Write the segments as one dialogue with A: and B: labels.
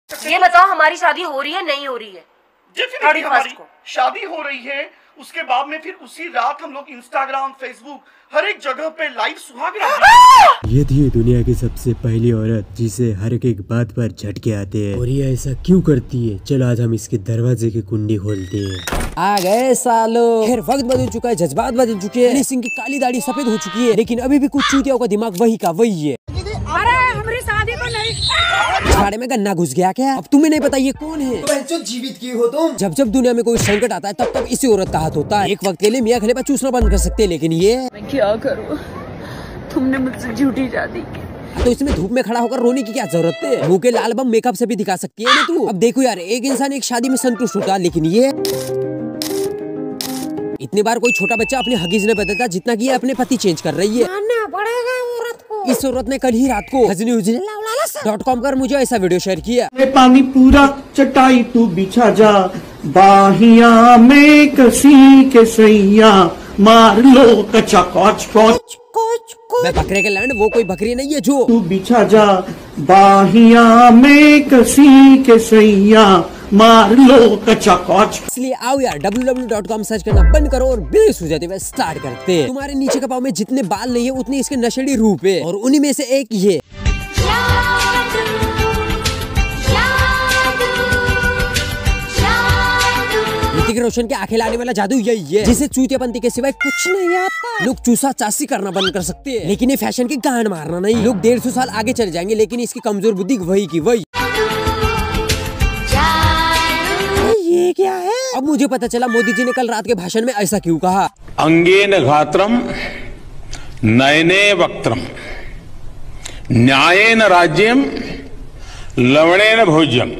A: ये बताओ हमारी शादी हो रही है नहीं हो रही है?
B: डेफिनेटली हमारी शादी हो रही है। उसके बाद में फिर उसी रात हम लोग इंस्टाग्राम, फेसबुक, हर एक जगह पे लाइव सुहाग रात।
C: ये थी दुनिया की सबसे पहली औरत जिसे हर एक बात पर झटके आते हैं। और ये ऐसा क्यों करती है? चलो आज हम इसके दरवाजे की कुंडी खोलते हैं।
D: आ गए सालो। खैर वक्त बदल चुका है, जज्बात बदल चुके हैं। हनी सिंह की काली दाढ़ी सफेद हो चुकी है, लेकिन अभी भी कुछ चूतियों का दिमाग वही का वही है।
A: अरे हमारी शादी को नहीं।
D: झाड़े में गन्ना घुस गया क्या? अब तुम्हें नहीं पता ये कौन है?
E: तो जीवित की हो तुम।
D: जब जब दुनिया में कोई संकट आता है तब तब इसी औरत का हाथ होता है। एक वक्त के लिए मियां खलीफा चूसना बंद कर सकते हैं, लेकिन ये
A: मैं क्या करूं? तुमने मुझसे झूठी शादी की।
D: तो इसमें धूप में खड़ा होकर रोने की क्या जरूरत है? मुंह के लाल बम मेकअप से भी दिखा सकती है ना तू। अब देखो यार, एक इंसान एक शादी में संतुष्ट होता, लेकिन ये इतनी बार कोई छोटा बच्चा अपनी हगीज नहीं बदलता जितना कि ये अपने पति चेंज कर रही है।
A: मानना पड़ेगा औरत को।
D: इस औरत ने कल ही रात को hajni.com पर मुझे ऐसा वीडियो शेयर किया।
F: पानी पूरा चटाई तू बिछा जा, बाहिया में कसी के सैया मार लो कचा कौच कौच।
D: मैं बकरे के लैंड, वो कोई बकरी नहीं है जो।
F: तू बिछा जा, बाहिया में कसी के सैया मार लो कचा कौच।
D: इसलिए आओ यार www.com सर्च करना बंद करो और बिना सुझाते हुए स्टार्ट करते हैं। तुम्हारे नीचे के पाँव में जितने बाल नहीं है उतने इसके नशेड़ी रूप है, और उन्हीं में से एक ये। ऋतिक रोशन के आंखें लाने वाला जादू यही है, जिसे चूतियापंती के सिवाय कुछ नहीं आता। लोग चूसा चासी करना बंद कर सकते हैं, लेकिन ये फैशन की गांड मारना नहीं। लोग 150 साल आगे चले जाएंगे, लेकिन इसकी कमजोर बुद्धि वही की वही। ये क्या है? अब मुझे पता चला मोदी जी ने कल रात के भाषण में ऐसा क्यों कहा।
G: अंगेन घात्रम नयने वक्त्रम न्यायेन राज्यम लवणेन भोज्यम।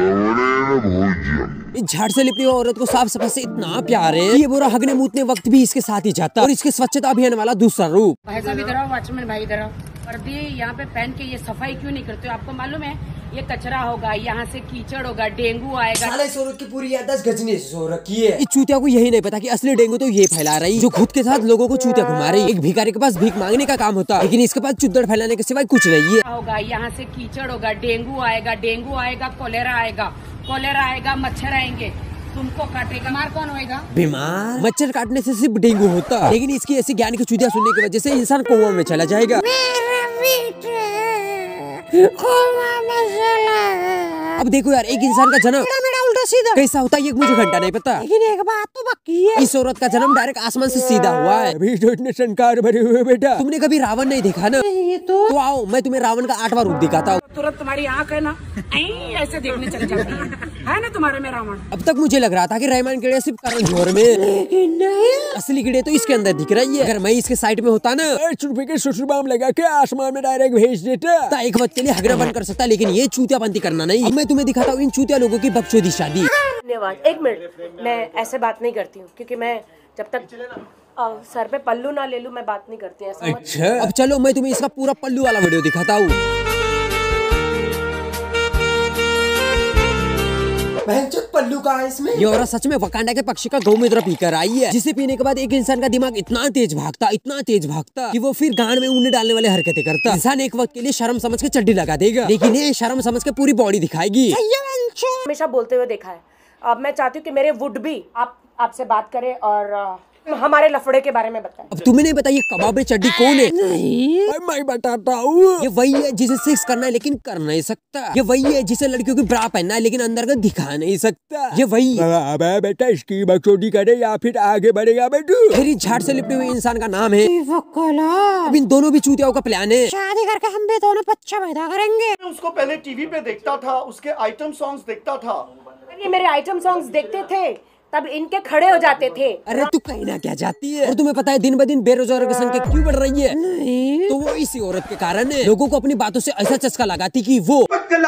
D: झाड़ से लिपटी हुई औरत को साफ सफाई से इतना प्यार है, ये बुरा हगने मूतने वक्त भी इसके साथ ही जाता। और इसके स्वच्छता अभियान वाला दूसरा रूप।
A: भाई साहब इधर आओ, वॉचमैन भाई इधर आओ। पर्दे यहाँ पे पहन के ये सफाई क्यों नहीं करते हो? आपको मालूम है ये कचरा होगा, यहाँ से कीचड़ होगा, डेंगू आएगा।
E: साले इस औरत की पूरी याददाश्त गजनी से सो रखी है।
D: इस चूतिया को यही नहीं पता कि असली डेंगू तो ये फैला रही, जो खुद के साथ लोगों को चूतिया घुमा रही। एक भिखारी के पास भीख मांगने का काम होता, लेकिन इसके पास चुद्दड़ फैलाने के सिवाय कुछ नहीं है।
A: होगा यहाँ से कीचड़ होगा, डेंगू आएगा, कोलेरा आएगा, मच्छर आएंगे, तुमको काटेगा। बीमार कौन होएगा?
D: बीमार मच्छर काटने से सिर्फ डेंगू होता, लेकिन इसकी ऐसी ज्ञान की चूतिया सुनने की वजह से इंसान कोमा में चला जाएगा। अब देखो यार, एक इंसान का जन्म उल्टा सीधा कैसा होता है ये मुझे घंटा नहीं पता,
A: लेकिन एक बात तो पक्की है,
D: इस औरत का जन्म डायरेक्ट आसमान से सीधा हुआ है। अभी तो इतने संस्कार भरे हुए बेटा। तुमने कभी रावण नहीं देखा ना? तो आओ मैं तुम्हें रावण का 8वां रूप दिखाता हूँ।
A: तुरंत तुम्हारी आँख है ना ऐसे देखने चल जाती है ना तुम्हारे में रावण।
D: अब तक मुझे लग रहा था कि रहमान कीड़े सिर्फ करण जौहर में, असली कीड़े तो इसके अंदर दिख रही है। अगर मैं इसके साइड में होता ना, ₹1 के सुसुबाम लगा के आसमान में डायरेक्ट भेज देता। एक वक्त के लिए हगना बंद कर सकता, लेकिन ये चूतियापंती करना नहीं। अब मैं तुम्हें दिखाता हूँ इन चूतिया लोगों की बकचोदी शादी।
A: धन्यवाद। एक मिनट, मैं ऐसे बात नहीं करती हूँ, क्योंकि मैं जब तक सर पे पल्लू ना ले लूं मैं बात नहीं करती ऐसा।
D: अच्छा अब चलो मैं तुम्हें इसका पूरा पल्लू वाला वीडियो दिखाता हूँ।
E: पल्लू का है इसमें।
D: ये औरत सच में वकांडा के पक्षी का गौमूत्र पीकर आई है, जिसे पीने के बाद एक इंसान का दिमाग इतना तेज भागता कि वो फिर गांड में ऊन डालने वाले हरकतें करता। इंसान एक वक्त के लिए शर्म समझ के चड्डी लगा देगा, लेकिन ये शर्म समझ के पूरी बॉडी दिखाएगी।
A: हमेशा बोलते हुए देखा है। अब मैं चाहती हूँ कि मेरे वुड भी आपसे बात करें और हमारे लफड़े के बारे में बताएं।
D: अब तुम्हें नहीं पता ये कबाब में चड्डी कौन है? नहीं मैं बताता हूँ। ये वही है जिसे सेक्स करना है लेकिन कर नहीं सकता। ये वही है जिसे लड़कियों की ब्रा पहनना है लेकिन अंदर का दिखा नहीं सकता। ये वही बेटा इसकी बकचोदी करे या फिर आगे बढ़ेगा बेटू। फिर झाड़ से लिपटे हुए इंसान का नाम है। अब इन दोनों भी चूतियाओं का प्लान है, शादी करके हम भी दोनों बच्चा पैदा करेंगे।
B: उसको पहले टीवी पे देखता था, उसके आइटम सॉन्ग्स देखता था।
A: ये मेरे आइटम सॉन्ग्स देखते थे तब इनके खड़े हो जाते थे।
D: अरे तू कहीं ना क्या जाती है? और तुम्हें पता है दिन ब दिन बेरोजगारों की संख्या क्यों बढ़ रही है? नहीं तो वो इसी औरत के कारण है। लोगों को अपनी बातों से ऐसा चस्का लगाती कि वो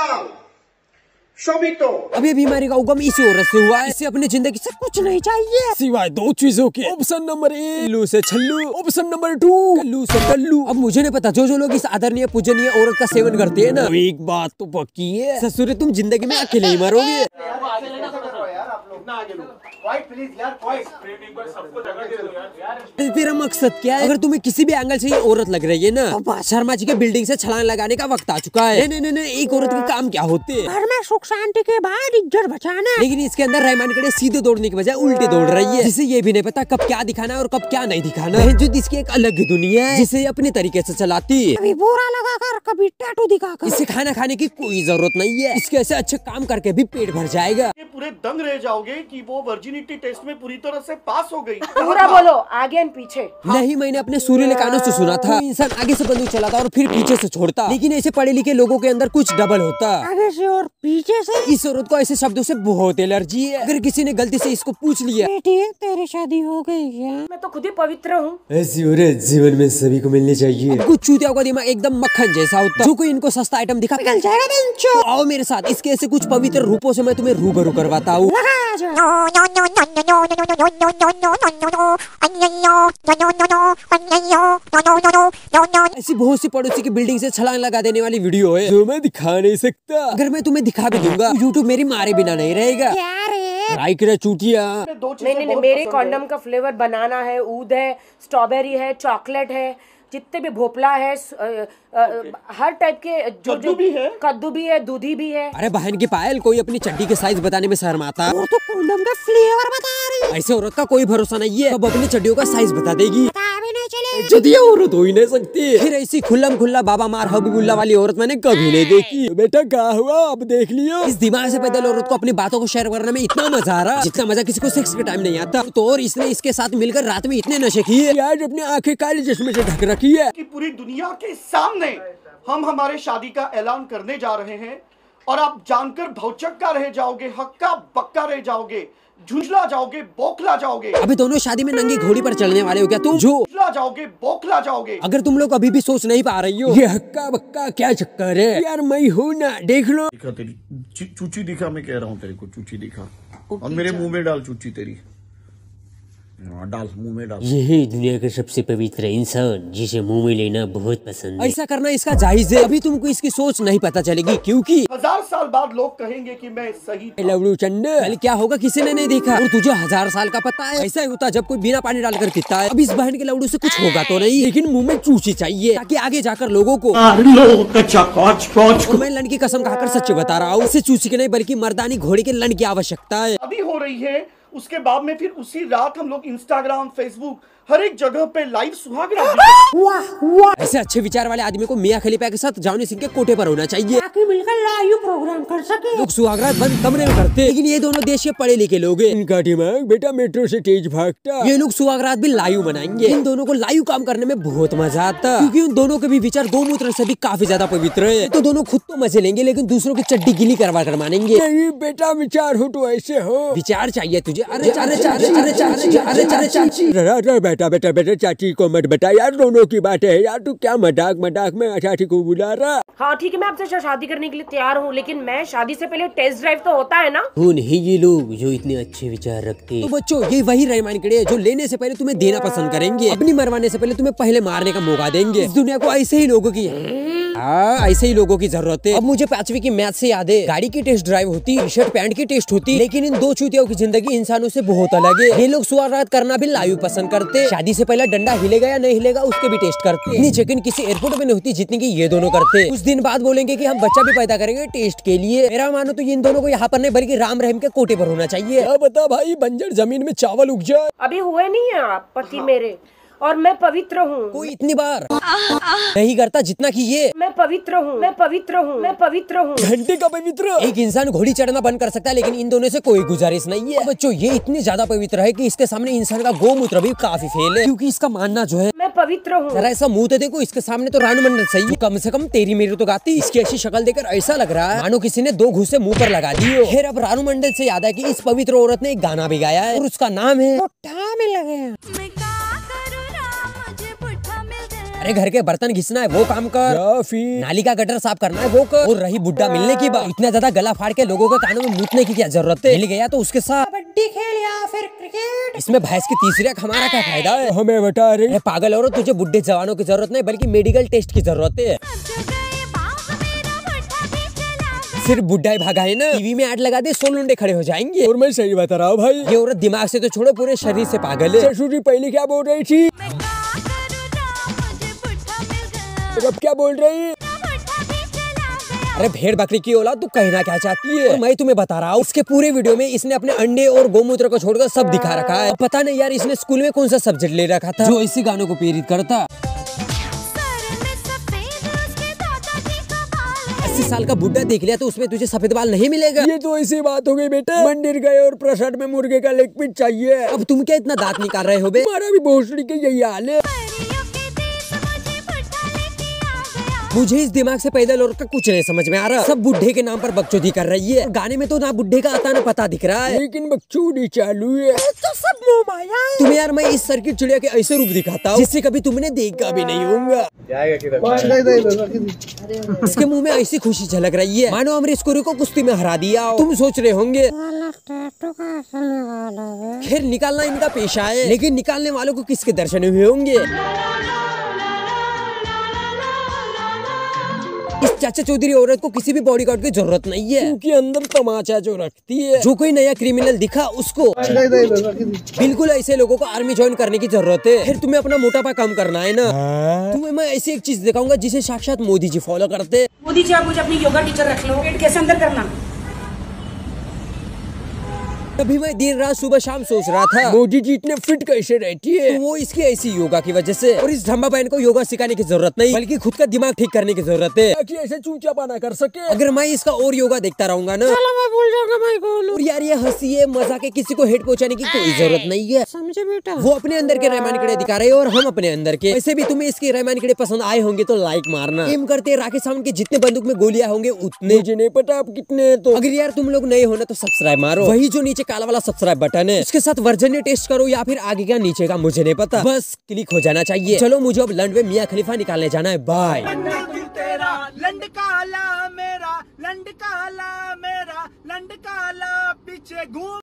D: अब ये बीमारी का उगम इसी औरत से हुआ है। इसे अपनी जिंदगी से कुछ नहीं चाहिए सिवाय 2 चीजों के। ऑप्शन नंबर 1 लू से छल्लू, ऑप्शन नंबर 2 कल्लू से कल्लू। अब मुझे नहीं पता जो लोग इस आदरणीय पूजनीय औरत का सेवन करते हैं ना, एक बात तो पक्की है, ससुरे तुम जिंदगी में अकेले ही मरोगे। तेरा मकसद क्या है? अगर तुम्हें किसी भी एंगल से ये औरत लग रही है ना, तो शर्मा जी के बिल्डिंग से छलांग लगाने का वक्त आ चुका है। नहीं, एक औरत के काम क्या होते हैं?
H: घर में सुख शांति के बाद इज्जत बचाना।
D: लेकिन इसके अंदर रहमान कड़े सीधे दौड़ने की बजाय उल्टे दौड़ रही है, जिसे ये भी नहीं पता कब क्या दिखाना है और कब क्या नहीं दिखाना है। जो इसकी एक अलग ही दुनिया है, जिसे अपने तरीके से चलाती है।
H: कभी बोरा लगाकर, कभी टैटू दिखाकर।
D: इसे खाना खाने की कोई जरूरत नहीं है, इसके ऐसे अच्छे काम करके भी पेट भर जाएगा।
B: ये पूरे दंग रह जाओगे कि वो वर्जिनिटी टेस्ट में पूरी तरह से पास हो गई।
A: पूरा बोलो, आगे एंड पीछे।
D: नहीं, मैंने अपने सुरीले कानों से सुना था, इंसान आगे से बंदूक चलाता और फिर पीछे से छोड़ता, लेकिन ऐसे पढ़े लिखे लोगों के अंदर कुछ डबल होता,
H: आगे से और पीछे से।
D: इस औरत को ऐसे शब्दों से बहुत एलर्जी है। अगर किसी ने गलती से इसको पूछ लिया,
H: बेटी तेरी शादी हो गई क्या?
A: मैं तो खुद ही पवित्र हूँ।
C: ऐसी औरत जीवन में सभी को मिलनी चाहिए।
D: कुछ चूतियों का दिमाग एकदम मक्खन जैसा होता है, जो कोई इनको सस्ता आइटम दिखा
H: निकल जाएगा बेंचो।
D: आओ मेरे साथ, इसके ऐसे कुछ पवित्र रूपों से मैं तुम्हें रूबरू करवाता हूँ। ऐसी बहुत सी पड़ोसी की बिल्डिंग से छलांग लगा देने वाली वीडियो है, जो मैं दिखा नहीं सकता। अगर मैं तुम्हें दिखा भी दूंगा, यूट्यूब मेरी मारे बिना नहीं रहेगा। चूटिया
A: नहीं, मेरे कॉन्डम का फ्लेवर बनाना है, ऊद है, स्ट्रॉबेरी है, चॉकलेट है, जितने भी भोपला है, हर टाइप के कद्दू भी है, दूधी भी है।
D: अरे बहन की पायल, कोई अपनी चड्डी के साइज बताने में शर्माता।
H: वो तो कॉन्डम का फ्लेवर बता रही।
D: ऐसे औरत का कोई भरोसा नहीं है, अब अपनी चड्डियों का साइज बता देगी।
H: चले
D: औरत हो ही नहीं सकती। फिर ऐसी खुल्लम खुल्ला बाबा मार हबीबुल्ला वाली औरत मैंने कभी नहीं देखी। बेटा क्या हुआ, अब देख लियो। इस दिमाग से पैदल औरत को अपनी बातों को शेयर करने में इतना मजा आ रहा, जितना मजा किसी को सेक्स के टाइम नहीं आता। तो और इसने इसके साथ मिलकर रात में इतने नशे किए, आज अपनी आंखें काली चश्मे से ढक रखी है।
B: कि पूरी दुनिया के सामने हम हमारे शादी का ऐलान करने जा रहे हैं और आप जानकर भौचक्का रह जाओगे, हक्का बक्का रह जाओगे, झुंझला जाओगे, बौखला जाओगे।
D: अभी दोनों शादी में नंगी घोड़ी पर चलने वाले हो क्या तुम? जो
B: झुंझला जाओगे, बौखला जाओगे।
D: अगर तुम लोग अभी भी सोच नहीं पा रही हो, ये हक्का बक्का क्या चक्कर है यार, मैं हूँ ना, देख लो।
F: दिखा तेरी चूची दिखा, मैं कह रहा हूँ तेरे को चूची दिखा, और मेरे मुंह में डाल चूची तेरी, डाल मुंह में डाल।
C: यही दुनिया का सबसे पवित्र इंसान जिसे मुंह में लेना बहुत पसंद है।
D: ऐसा करना इसका जायज है। अभी तुमको इसकी सोच नहीं पता चलेगी, क्योंकि
B: 1000 साल बाद लोग कहेंगे कि मैं सही था।
D: लवड़ू चंडे, कल क्या होगा किसी ने नहीं देखा, और तुझे 1000 साल का पता है। ऐसा ही होता जब कोई बिना पानी डालकर पीता है। अब इस बहन के लवड़ू से कुछ होगा तो नहीं, लेकिन मुंह में चूची चाहिए, ताकि आगे जाकर लोगों को मैं लन की कसम खाकर सच बता रहा हूँ, इसे चूची के नहीं बल्कि मर्दानी घोड़ी के लन की आवश्यकता है।
B: शादी हो रही है, उसके बाद में फिर उसी रात हम लोग इंस्टाग्राम, फेसबुक, हर एक जगह पे लाइव सुहाग रात।
D: ऐसे अच्छे विचार वाले आदमी को मियां खलीफा के साथ जॉनी सिंह के कोटे पर होना चाहिए,
H: ताकि मिलकर लाइव प्रोग्राम कर सके।
D: लोग सुहागरात बंद कमरे में करते, लेकिन ये दोनों देश के पढ़े लिखे लोग हैं, इनका दिमाग बेटा मेट्रो से तेज भागता। ये लोग सुहागरात भी लाइव मनाएंगे। इन दोनों को लाइव काम करने में बहुत मजा आता, क्योंकि उन दोनों के भी विचार गोमूत्र से भी काफी ज्यादा पवित्र है। तो दोनों खुद तो मजे लेंगे, लेकिन दूसरों की चड्डी गिली करवा कर मानेंगे। नहीं बेटा, विचार हो तो ऐसे हो, विचार चाहिए तुझे। अरे बेटा बेटा बेटा, चाची को मत बता यार, दोनों की बात है यार, तू क्या मजाक मजाक में चाची को बुला रहा।
A: हाँ ठीक है, मैं आपसे शादी करने के लिए तैयार हूँ, लेकिन मैं शादी से पहले टेस्ट ड्राइव तो होता है ना।
C: वो नहीं ये लोग जो इतने अच्छे विचार रखते हैं।
D: तो बच्चों, ये वही रहमान कड़े जो लेने से पहले तुम्हें देना पसंद करेंगे, अपनी मरवाने से पहले तुम्हें पहले मारने का मौका देंगे। इस दुनिया को ऐसे ही लोगों की ऐसे ही लोगों की जरूरत है। अब मुझे 5वीं की मैथ से याद है, गाड़ी की टेस्ट ड्राइव होती, शर्ट पैंट की टेस्ट होती, लेकिन इन दो चूतियों की जिंदगी इंसानों से बहुत अलग है। ये लोग सुहागरात करना भी लाइव पसंद करते, शादी से पहले डंडा हिलेगा या नहीं हिलेगा उसके भी टेस्ट करते। इतनी चेकिंग किसी एयरपोर्ट में नहीं होती जितनी की ये दोनों करते। कुछ दिन बाद बोलेंगे कि हम बच्चा भी पैदा करेंगे टेस्ट के लिए। मेरा मानो तो इन दोनों को यहाँ पर नहीं बल्कि राम रहीम के कोटे पर होना चाहिए। क्या बता भाई, बंजर जमीन में चावल उग जाए।
A: अभी हुए नहीं है आप पति मेरे, और मैं पवित्र हूँ।
D: कोई इतनी बार नहीं करता जितना कि ये।
A: मैं पवित्र हूँ, मैं पवित्र हूँ, मैं पवित्र हूँ।
D: घंटे का पवित्र। एक इंसान घोड़ी चढ़ना बंद कर सकता है, लेकिन इन दोनों से कोई गुजारिश नहीं है। बच्चों, ये इतनी ज्यादा पवित्र है कि इसके सामने इंसान का गोमूत्र भी काफी फेल है, क्योंकि इसका मानना जो है
A: मैं पवित्र हूँ।
D: जरा ऐसा मुंह तो देखो, इसके सामने तो रानू मंडल सही, कम से कम तेरी मेरी तो गाती। इसकी ऐसी शक्ल देखकर ऐसा लग रहा है मानो किसी ने 2 घूंसे मुंह पर लगा दिए। फिर अब रानू मंडल से याद है कि इस पवित्र औरत ने एक गाना भी गाया है, और उसका नाम है अरे घर के बर्तन घिसना है वो काम कर, नाली का गटर साफ करना है वो कर, और रही बुड्ढा मिलने की बात, इतना ज्यादा गला फाड़ के लोगों के कानों में मूतने की क्या जरूरत है। मिल गया तो उसके साथ
H: कबड्डी खेल या फिर क्रिकेट।
D: इसमें भैंस की तीसरी आंख हमारा क्या फायदा है, हमें बता रहे। पागल औरत, तुझे बुड्ढे जवानों की जरूरत नहीं बल्कि मेडिकल टेस्ट की जरूरत है। फिर बुड्ढा ही भागा है ना, टीवी में ऐड लगा दे, 100 लुंडे खड़े हो जाएंगे। और मैं सही बता रहा हूँ भाई, ये औरत दिमाग से तो छोड़ो पूरे शरीर से पागल है। ससुर जी पहले क्या बोल रही थी, अब क्या बोल रही है? अरे भेड़ बकरी की औलाद, तू कहना क्या चाहती है? मैं तुम्हें बता रहा हूँ, इसके पूरे वीडियो में इसने अपने अंडे और गोमूत्र को छोड़कर सब दिखा रखा है। पता नहीं यार इसने स्कूल में कौन सा सब्जेक्ट ले रखा था जो इसी गानों को प्रेरित करता। 80 साल का बुड्ढा देख लिया तो उसमें तुझे सफेद बाल नहीं मिलेगा। ये तो ऐसी बात हो गई बेटा, मंदिर गए और प्रसाद में मुर्गे का लेग पीस चाहिए। अब तुम क्या इतना दांत निकाल रहे हो बे? हमारा भी भोसड़ी के यही हाल है। मुझे इस दिमाग से पैदल औरत का कुछ नहीं समझ में आ रहा। सब बुढ़े के नाम पर बकचोदी कर रही है। गाने में तो ना बुढ़े का आता ना पता दिख रहा है, लेकिन बकचोदी चालू है।
H: तो सब मोह माया है।
D: तुम्हें यार मैं इस सर्किट चिड़िया के ऐसे रूप दिखाता हूँ जिससे कभी तुमने देखा भी नहीं होगा। इसके मुंह में ऐसी खुशी झलक रही है मानो अमरीश पुरी को कुश्ती में हरा दिया। तुम सोच रहे होंगे खैर निकालना इनका पेशा है, लेकिन निकालने वालों को किसके दर्शन हुए होंगे? इस चाचा चौधरी औरत को किसी भी बॉडीगार्ड की जरूरत नहीं है, क्योंकि अंदर तमाचा जो रखती है। जो कोई नया क्रिमिनल दिखा उसको बिल्कुल ऐसे लोगों को आर्मी ज्वाइन करने की जरूरत है। फिर तुम्हें अपना मोटापा कम करना है ना। तुम्हें मैं ऐसी एक चीज दिखाऊंगा जिसे साक्षात मोदी जी फॉलो करते।
A: मोदी जी आप मुझे अपनी योगा टीचर रख लो, पेट कैसे अंदर करना।
D: अभी मैं दिन रात सुबह शाम सोच रहा था मोदी जी इतने फिट कैसे रहती है, तो वो इसकी ऐसी योगा की वजह से। और इस ढम्बा बहन को योगा सिखाने की जरूरत नहीं, बल्कि खुद का दिमाग ठीक करने की जरूरत है ताकि ऐसे चूचापा कर सके। अगर मैं इसका और योगा देखता रहूंगा ना,
H: मैं भूल जाऊंगा मैं कौन हूं।
D: और यार ये हंसी है मजाक है, किसी को हेट पहुंचाने की कोई जरूरत नहीं है,
H: समझे बेटा।
D: वो अपने अंदर के रहमान कीड़े दिखा रहे हैं और हम अपने अंदर के। वैसे भी तुम्हें इसके रहमान कीड़े पसंद आए होंगे तो लाइक मारना। एम करते राकेश सावंत के जितने बंदूक में गोलियां होंगे उतने, मुझे नहीं पता आप कितने। तो अगर यार तुम लोग नए हो ना तो सब्सक्राइब मारो, वही जो नीचे काला वाला सब्सक्राइब बटन है, उसके साथ वर्जन टेस्ट करो या फिर आगे क्या नीचे का मुझे नहीं पता, बस क्लिक हो जाना चाहिए। चलो मुझे अब लंड में मियां खलीफा निकालने जाना है। बाय।
I: लंड काला मेरा, लंड काला मेरा, लंड काला पीछे घूम